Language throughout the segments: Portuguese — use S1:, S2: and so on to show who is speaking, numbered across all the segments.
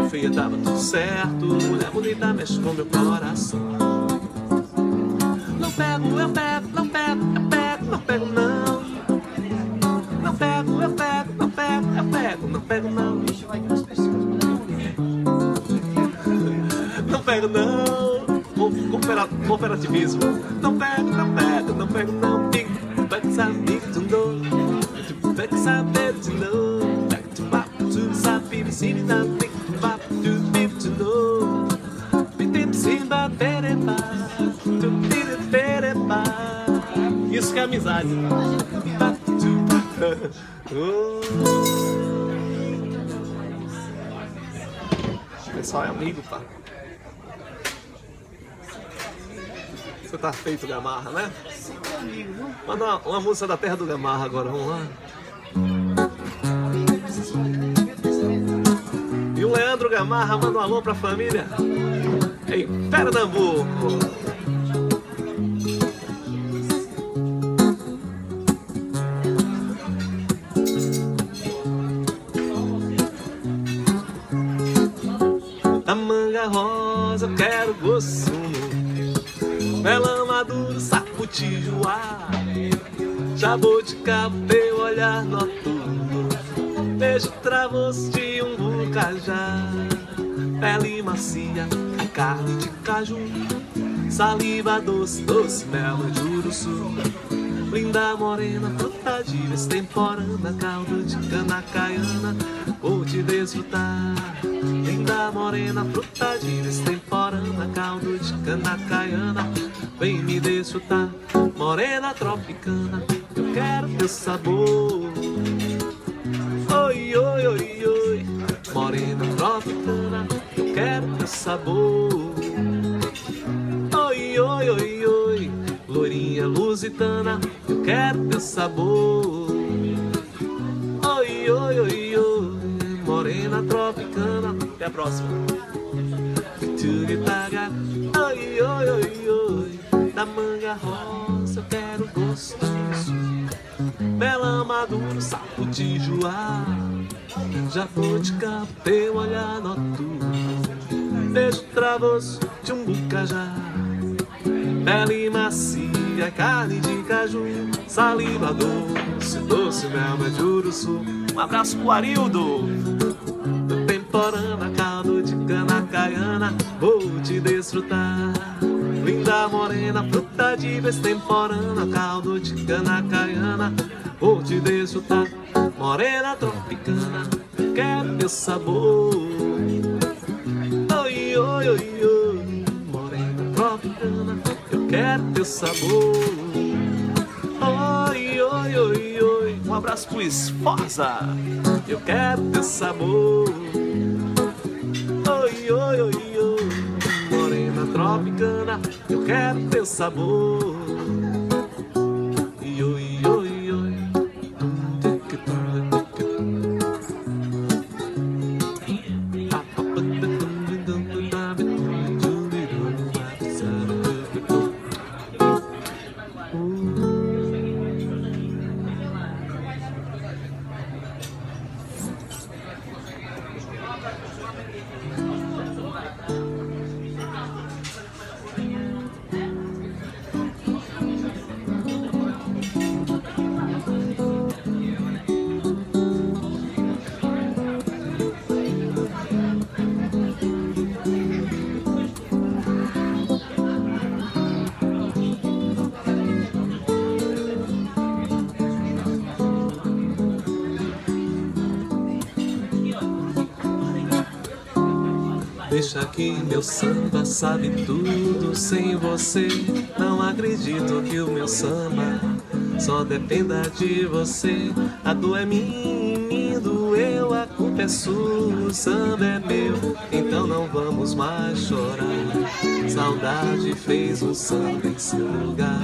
S1: feia tava tudo certo. Mulher bonita mexe com meu coração. Não pego, eu pego, não pego, eu pego, não pego não. Não pego, eu pego, não pego, eu pego, não pego não. Não pego não. Cooperativismo. Não pego, não pego, não pego não. Big, back, sabe, big to know. Back, sabe, big to know. Back to back to sabe, city, that big back to big to know. Big tip, simba, pereba. To pire, pereba. Isso que é amizade. Back to o pessoal é amigo, pá. Você tá feito, Gamarra, né?
S2: Sim, meu amigo.
S1: Manda uma música da terra do Gamarra agora, vamos lá. E o Leandro Gamarra manda um alô pra família em Pernambuco. Da manga rosa eu quero gosto, melão maduro, saputijuá, jabuticaba, teu olhar noturno, beijo travoso de um bucajá, pele macia, a carne de caju, saliva doce, doce mel de uruçu, linda morena, fruta de extemporânea, caldo de cana caiana, vou te desfrutar. Linda morena, fruta de extemporânea, caldo de cana caiana, vem me desfrutar. Morena tropicana, eu quero teu sabor. Oi, oi, oi, oi. Morena tropicana, eu quero teu sabor. Oi, oi, oi, oi. Loirinha lusitana, eu quero teu sabor. Oi, oi, oi, oi. Morena tropicana. Até a próxima. Oi, oi, oi, oi. Da manga rosa eu quero gostoso, melão maduro, saputijuá, jabuticaba, teu olhar noturno, beijo travoso de um bucajá, pele macia, carne de caju, saliva doce, doce mel de uruçu. Um abraço pro Arildo. Temporana, caldo de cana caiana, vou te desfrutar. Linda morena, fruta de extemporânea, caldo de cana caiana, vou te desfrutar. Morena tropicana, quero teu sabor. Oi, oi, oi, oi. Morena tropicana, eu quero teu sabor. Oi, oi, oi, oi. Um abraço pro Esforza. Eu quero teu sabor. Oi, oi, oi, oi. Morena tropicana, eu quero teu sabor. Oi, oi, oi, oi. Deixa que meu samba sabe tudo. Sem você não acredito que o meu samba só dependa de você. A dor é minha, doeu, a culpa é sua. O samba é meu, então não vamos mais chorar. Saudade fez um samba em seu lugar.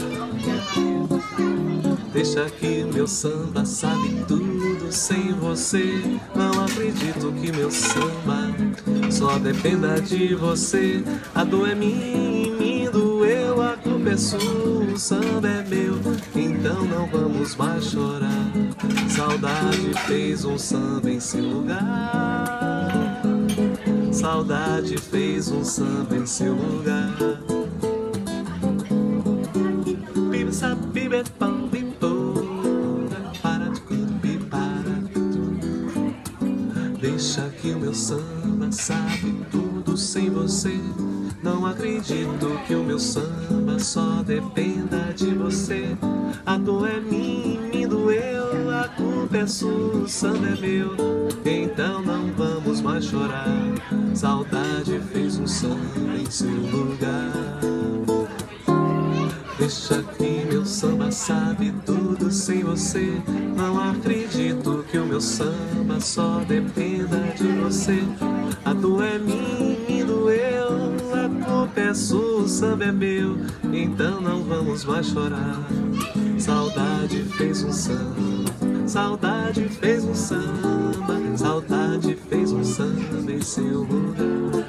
S1: Deixa que meu samba sabe tudo. Sem você não acredito que meu samba só dependa de você. A dor é minha, me doeu, a culpa é sua. O samba é meu, então não vamos mais chorar. Saudade fez um samba em seu lugar. saudade fez um samba em seu lugar. Deixa que o meu samba sabe tudo sem você. Não acredito que o meu samba só dependa de você. A dor é minha, me doeu, a culpa é sua, o samba é meu. Então não vamos mais chorar. Saudade fez um samba em seu lugar. Deixa que meu samba sabe tudo sem você. Não acredito que o meu samba só dependa de você. A dor é minha, me doeu, a culpa é sua, o samba é meu. Então não vamos mais chorar. Saudade fez um samba, saudade fez um samba, saudade fez um samba em seu lugar.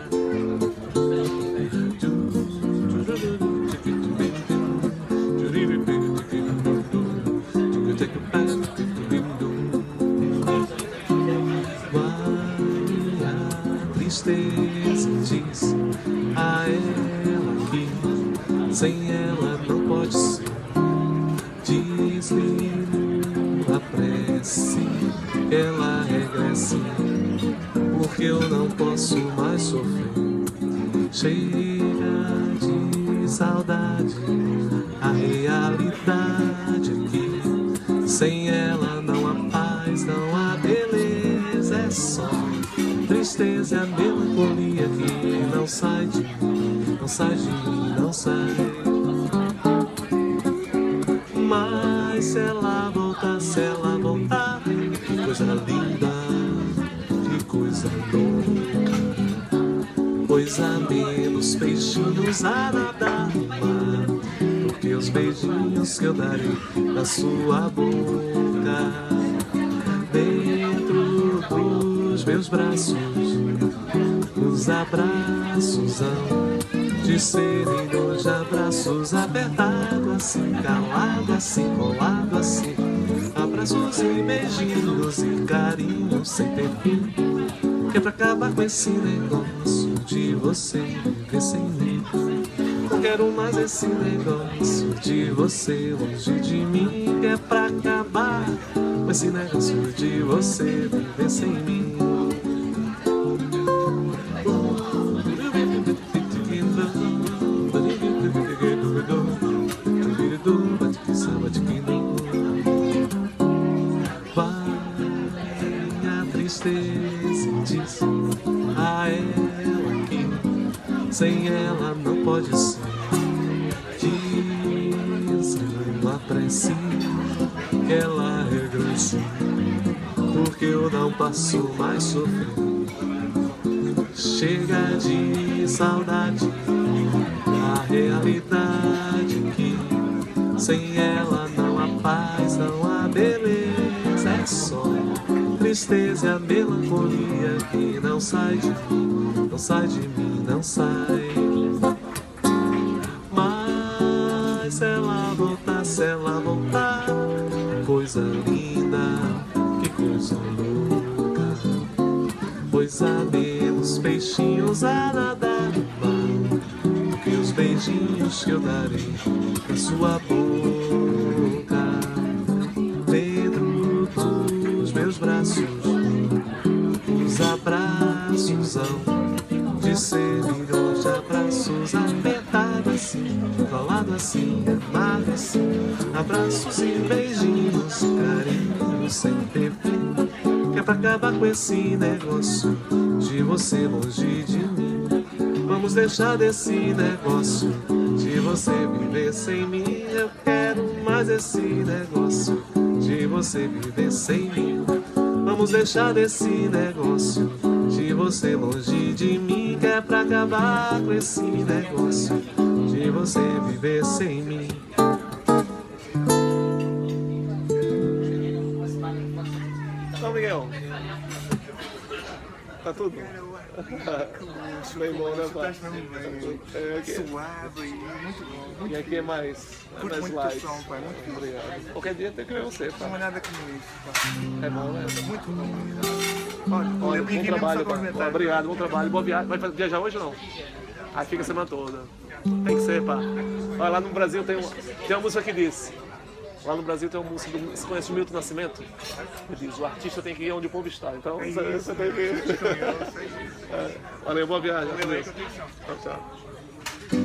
S1: Tristeza diz a ela que sem ela não pode ser. Diz-lhe a prece, ela regresse, porque eu não posso mais sofrer. Chega de saudade, a realidade aqui. Sem ela não há paz, não há beleza, é só tristeza, a melancolia que não sai de mim, não sai de mim, não sai. Mas se ela voltar, que coisa linda, que coisa louca. Pois há menos peixinhos a nadar no mar do que os beijinhos que eu darei na sua boca. Dentro dos meus braços, os abraços hão de serem hoje abraços apertados assim, calado assim, colado assim. Abraços e beijinhos e carinhos sem ter fim. Que é pra acabar com esse negócio de você viver sem mim. Não quero mais esse negócio de você longe de mim. Que é pra acabar com esse negócio de você viver sem mim. Tristeza diz a ela que sem ela não pode ser. Diz uma prece que ela regresse, porque eu não passo mais sofrer. Chega de saudade, a realidade que sem ela não há paz, não há beleza, é só tristeza e a melancolia que não sai de mim, não sai de mim, não sai. Mas se ela voltar, coisa linda, que coisa louca. Pois há menos peixinhos a nadar no mar do que os beijinhos que eu darei na sua boca. Dentro dos meus braços, os abraços hão de serem hoje abraços apertados assim, colado assim, amado assim. Abraços e beijinhos, carinhos sem ter fim. Que é pra acabar com esse negócio de você longe de mim. Vamos deixar desse negócio de você viver sem mim. Eu quero mais esse negócio de você viver sem mim. Vamos deixar desse negócio de você longe de mim. Que é pra acabar com esse negócio de você viver sem mim. Então, Miguel, Tá tudo? Bem bom, né, pai?
S2: Estás mesmo bem, suave, muito bom.
S1: E aqui é mais
S2: Curto muito
S1: light.
S2: o som, pai, muito bom.
S1: Obrigado. Qualquer dia tem que ver você,
S2: Não
S1: pá.
S2: há nada como isso, pá.
S1: É bom, né?
S2: Muito bom.
S1: Olha,
S2: Eu vim
S1: bom
S2: aqui mesmo
S1: trabalho,
S2: só
S1: pá.
S2: comentar.
S1: Obrigado, bom trabalho. Boa viagem. Vai viajar hoje ou não? Aí fica a semana toda. Tem que ser, pá. Olha, lá no Brasil tem uma música que diz. Lá no Brasil tem uma música, você conhece o Milton Nascimento? Ele diz, o artista tem que ir onde o povo está. Então você tem que ir. Valeu, boa viagem. Tchau, tchau.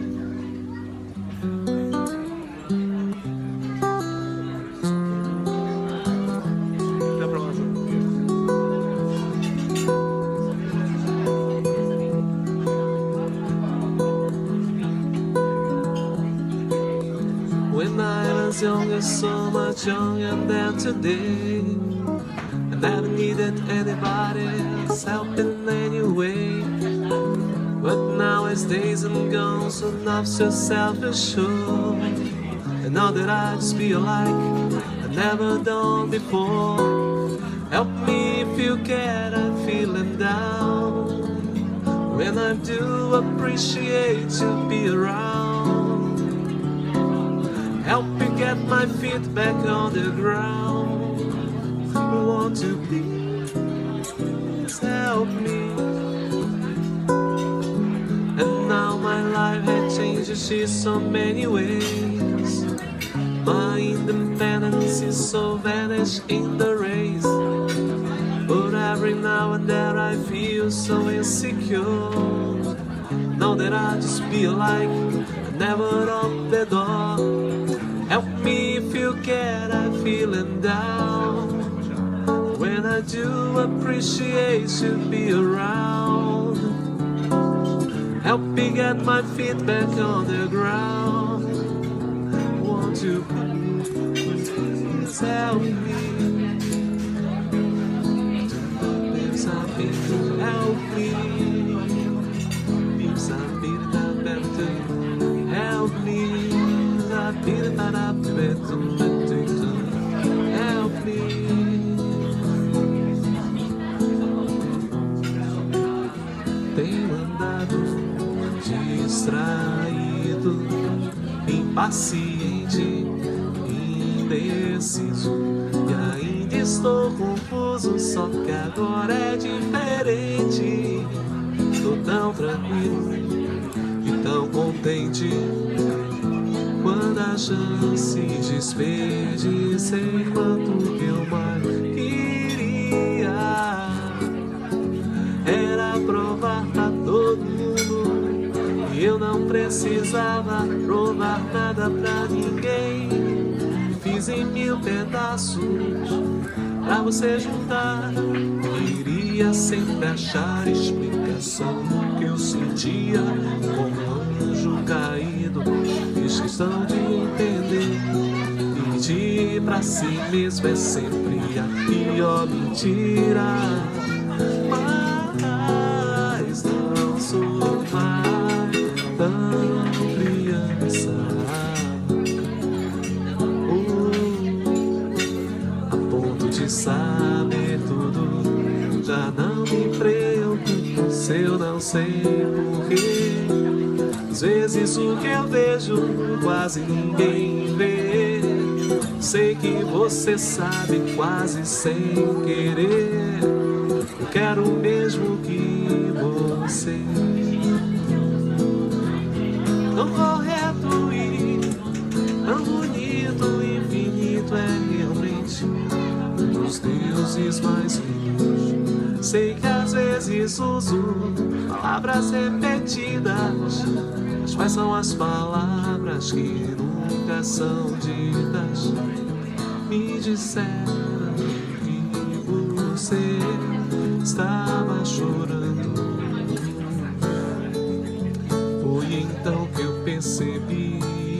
S1: Até a próxima. When I was younger, so much younger than today, I never needed anybody's help in any way. But nowadays I'm gone, so not so self-assured. I know that I just feel like I've never done before. Help me if you care, I'm feeling down. When I do appreciate you be around. Help me get my feet back on the ground. Want to please help me. And now my life has changed in so many ways. My independence is so vanished in the race. But every now and then I feel so insecure. Know that I just feel like I never opened the door. Help me if you care, I'm feeling down. When I do appreciate you be around. Help me get my feet back on the ground. Want to please help me. Do something to help me. Do something to help me. Help me. Tenho andado distraído, impaciente, indeciso, e ainda estou confuso, só que agora é diferente. Estou tão tranquilo e tão contente. Quando a chance desperdicei, quanto que eu mais queria era provar pra todo mundo que eu não precisava provar nada pra ninguém. Fiz em 1000 pedaços pra você juntar. Queria sempre achar explicação do que eu sentia como um anjo caído. Fiz questão de entender. Mentir pra si mesmo é sempre a pior mentira. Mas não sou mais tão criança. A ponto de saber tudo. Já não me preocupo se eu não sei porquê. Às vezes o que eu vejo quase ninguém vê. Sei que você sabe quase sem querer. Eu quero o mesmo que você. Tão correto e tão bonito, infinito é realmente um dos deuses mais lindos. Sei que às vezes uso palavras repetidas. Mas quais são as palavras que nunca são ditas? Me disseram que você estava chorando. Foi então que eu percebi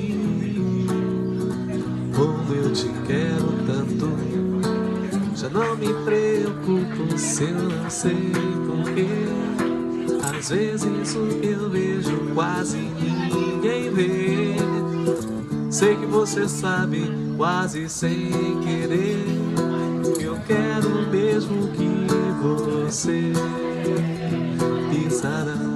S1: como eu te quero tanto. Já não me preocupo se eu não sei porquê. Às vezes o que eu vejo quase ninguém vê. Sei que você sabe quase sem querer. Eu quero mesmo que você. Insana.